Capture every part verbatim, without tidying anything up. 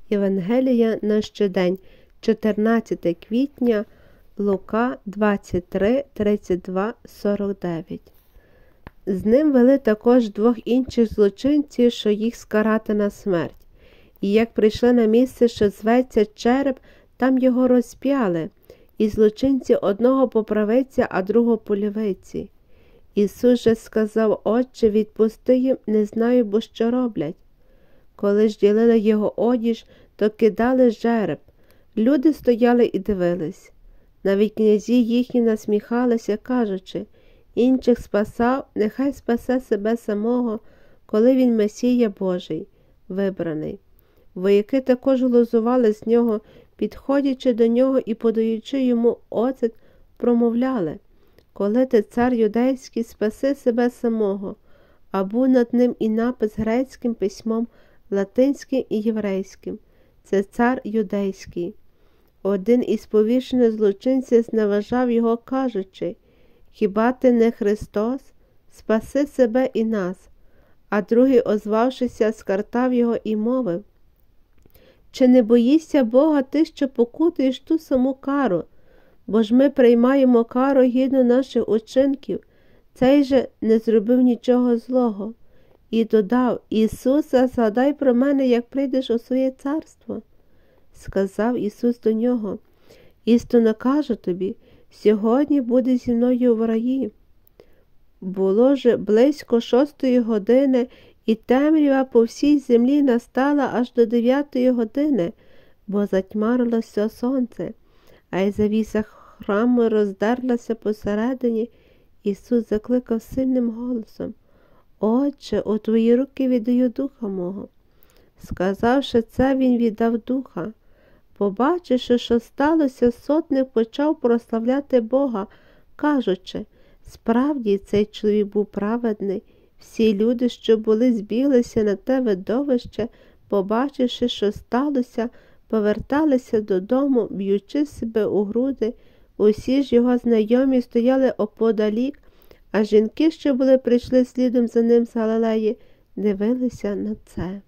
Євангелія на щодень, чотирнадцяте квітня, Лука двадцять три, тридцять два, сорок дев'ять. З ним вели також двох інших злочинців, що їх скарати на смерть. І як прийшли на місце, що зветься Череп, там його розп'яли, і злочинці одного по правиці, а другого по лівиці. Ісус же сказав: «Отче, відпусти їм, не знаю, бо що роблять». Коли ж ділили його одіж, то кидали жереб. Люди стояли і дивились. Навіть князі їхні насміхалися, кажучи: «Інших спасав, нехай спасе себе самого, коли він Месія Божий, вибраний». Вояки також глузували з нього, підходячи до нього і подаючи йому оцет, промовляли: «Коли ти цар юдейський, спаси себе самого». А був над ним і напис грецьким письмом, латинським і єврейським: «Це цар юдейський». Один із повішених злочинців зневажав його, кажучи: «Хіба ти не Христос? Спаси себе і нас». А другий, озвавшися, скартав його і мовив: «Чи не боїшся Бога ти, що покутуєш ту саму кару? Бо ж ми приймаємо кару гідну наших учинків, цей же не зробив нічого злого». І додав: «Ісусе, згадай про мене, як прийдеш у своє царство». Сказав Ісус до нього: «Істинно кажу тобі, сьогодні буде зі мною в раї». Було ж близько шостої години, і темрява по всій землі настала аж до дев'ятої години, бо затьмарилося сонце, а й завіса храму роздерлася посередині. Ісус закликав сильним голосом: «Отче, у твої руки віддаю духа мого». Сказавши це, він віддав духа. Побачивши, що сталося, сотник почав прославляти Бога, кажучи: «Справді, цей чоловік був праведний». Всі люди, що були, збіглися на те видовище, побачивши, що сталося, поверталися додому, б'ючи себе у груди. Усі ж його знайомі стояли оподалік, а жінки, що були, прийшли слідом за ним з Галилеї, дивилися на це.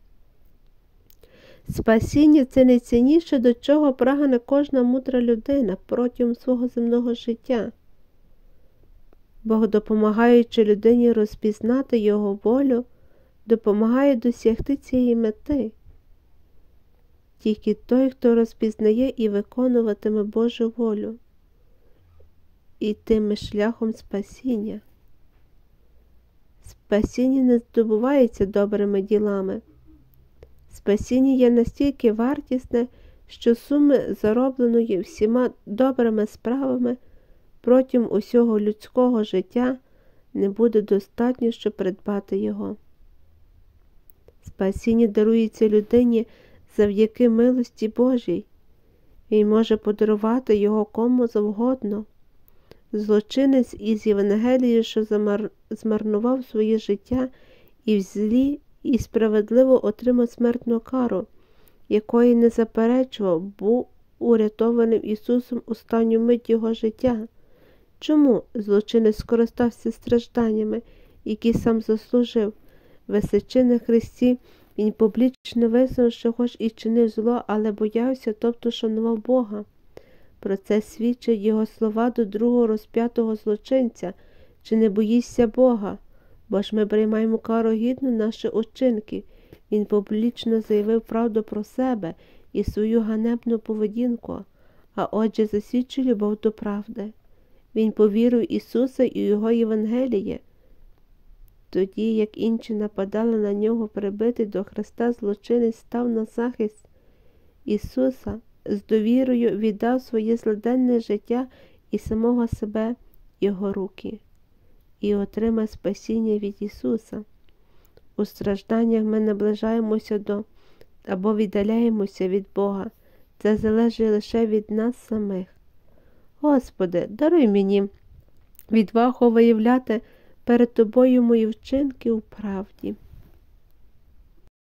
Спасіння – це найцінніше, до чого прагне кожна мудра людина протягом свого земного життя. Бог, допомагаючи людині розпізнати його волю, допомагає досягти цієї мети. Тільки той, хто розпізнає і виконуватиме Божу волю, йтиме шляхом спасіння. Спасіння не здобувається добрими ділами. Спасіння є настільки вартісне, що суми заробленої всіма добрими справами протягом усього людського життя не буде достатньо, щоб придбати його. Спасіння дарується людині завдяки милості Божій. Він може подарувати його кому завгодно. Злочинець із Євангелії, що замар... змарнував своє життя і в злі, і справедливо отримав смертну кару, якої не заперечував, був урятованим Ісусом у останню мить його життя. Чому злочинець скористався стражданнями, які сам заслужив? Висячи на хресті, він публічно визнав, що хоч і чинив зло, але боявся, тобто шанував Бога. Про це свідчать його слова до другого розп'ятого злочинця: «Чи не боїшся Бога? Бо ж ми приймаємо кару гідну наших учинків». Він публічно заявив правду про себе і свою ганебну поведінку, а отже засвідчив любов до правди. Він повірив Ісуса і Його Євангеліє. Тоді, як інші нападали на нього, прибитий до хреста злочинець став на захист Ісуса, з довірою віддав своє злиденне життя і самого себе Його руки, і отримав спасіння від Ісуса. У стражданнях ми наближаємося до або віддаляємося від Бога. Це залежить лише від нас самих. Господи, даруй мені відвагу виявляти перед Тобою мої вчинки у правді.